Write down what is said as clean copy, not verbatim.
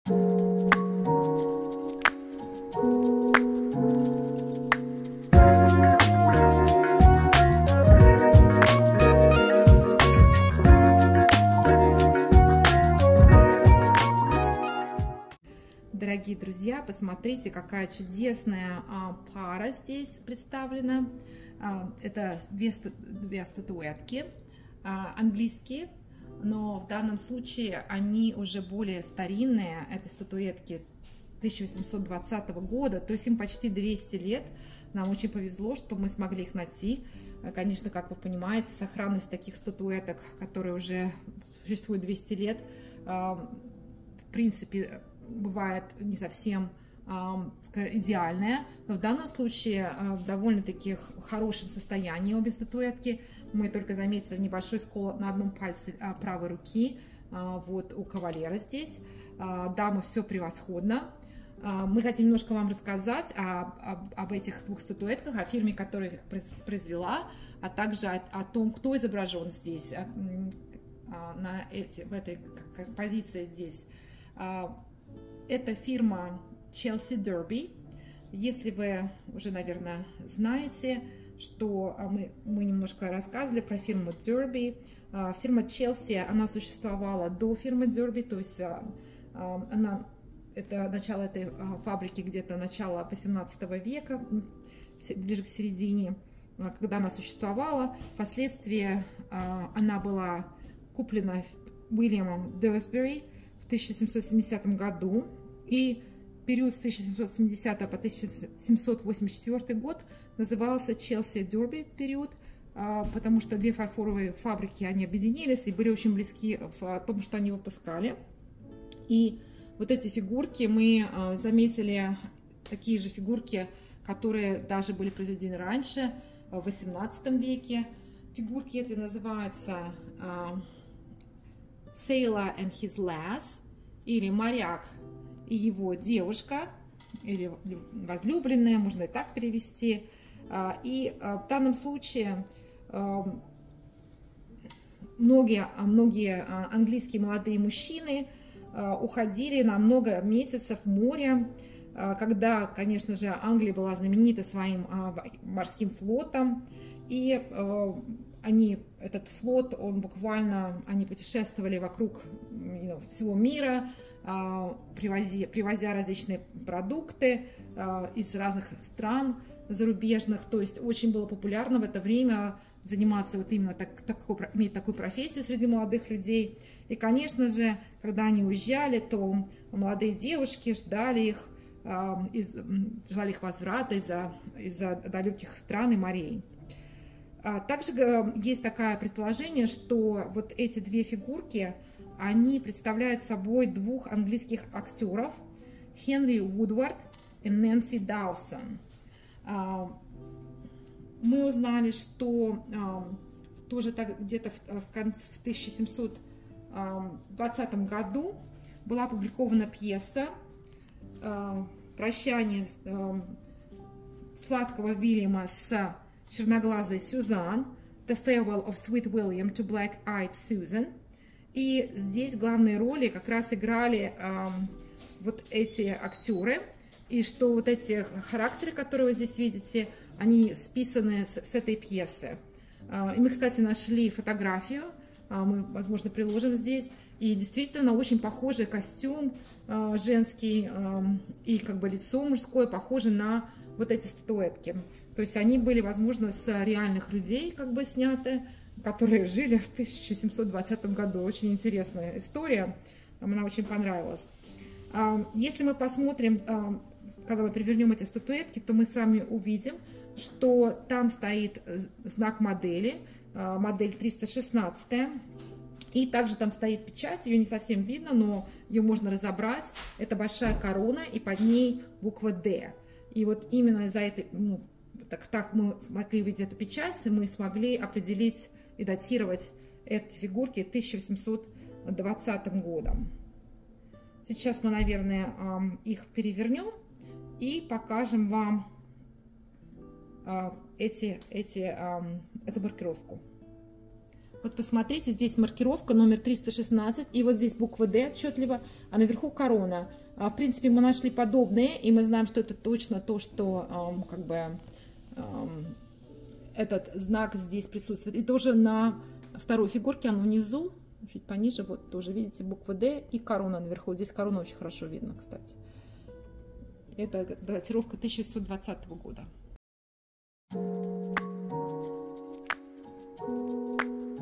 Дорогие друзья, посмотрите, какая чудесная пара здесь представлена. Это две статуэтки английские, но в данном случае они уже более старинные. Это статуэтки 1820 года, то есть им почти 200 лет. Нам очень повезло, что мы смогли их найти. Конечно, как вы понимаете, сохранность таких статуэток, которые уже существуют 200 лет, в принципе, бывает не совсем идеальная, но в данном случае в довольно-таки хорошем состоянии обе статуэтки. Мы только заметили небольшой скол на одном пальце правой руки, вот у кавалера здесь. Дамы, все превосходно. Мы хотим немножко вам рассказать об этих двух статуэтках, о фирме, которая их произвела, а также о том, кто изображен здесь, в этой композиции здесь. Это фирма Chelsea Derby. Если вы уже, наверное, знаете, что мы немножко рассказывали про фирму Derby. Фирма Chelsea, она существовала до фирмы Derby, то есть это начало этой фабрики где-то начало 18 века, ближе к середине, когда она существовала. Впоследствии она была куплена Уильямом Дерсбери в 1770 году, и период с 1770 по 1784 год назывался Chelsea Derby период, потому что две фарфоровые фабрики, они объединились и были очень близки в том, что они выпускали. И вот эти фигурки мы заметили, такие же фигурки, которые даже были произведены раньше, в 18 веке. Фигурки эти называются Sailor and his lass, или моряк и его девушка, или возлюбленная, можно и так перевести. И в данном случае многие английские молодые мужчины уходили на много месяцев в море, когда, конечно же, Англия была знаменита своим морским флотом, и этот флот, они путешествовали вокруг всего мира, привозя различные продукты из разных стран зарубежных. То есть очень было популярно в это время заниматься вот именно иметь такую профессию среди молодых людей. И, конечно же, когда они уезжали, то молодые девушки ждали их возврата из-за далеких стран и морей. Также есть такое предположение, что вот эти две фигурки, они представляют собой двух английских актеров, Хенри Вудвард и Нэнси Даусон. Мы узнали, что тоже где-то в 1720 году была опубликована пьеса «Прощание сладкого Вильяма с черноглазой Сюзан», «The Farewell of Sweet William to Black-Eyed Susan». И здесь главные роли как раз играли вот эти актеры. И что вот эти характеры, которые вы здесь видите, они списаны с этой пьесы. И мы, кстати, нашли фотографию, мы, возможно, приложим здесь. И действительно очень похожий костюм женский и как бы лицо мужское похоже на вот эти статуэтки. То есть они были, возможно, с реальных людей как бы сняты, которые жили в 1720 году. Очень интересная история, нам она очень понравилась. Если мы посмотрим, когда мы перевернем эти статуэтки, то мы с вами увидим, что там стоит знак модели, модель 316. И также там стоит печать, ее не совсем видно, но ее можно разобрать. Это большая корона, и под ней буква «Д». И вот именно из-за этой, так мы смогли увидеть эту печать, мы смогли определить и датировать эти фигурки 1820 годом. Сейчас мы, наверное, их перевернем и покажем вам эту маркировку. Вот посмотрите, здесь маркировка номер 316, и вот здесь буква D отчетливо, а наверху корона. В принципе, мы нашли подобные, и мы знаем, что это точно то, что этот знак здесь присутствует. И тоже на второй фигурке, оно внизу, чуть пониже, вот тоже видите буква D и корона наверху. Здесь корона очень хорошо видно, кстати. Это датировка 1920 года.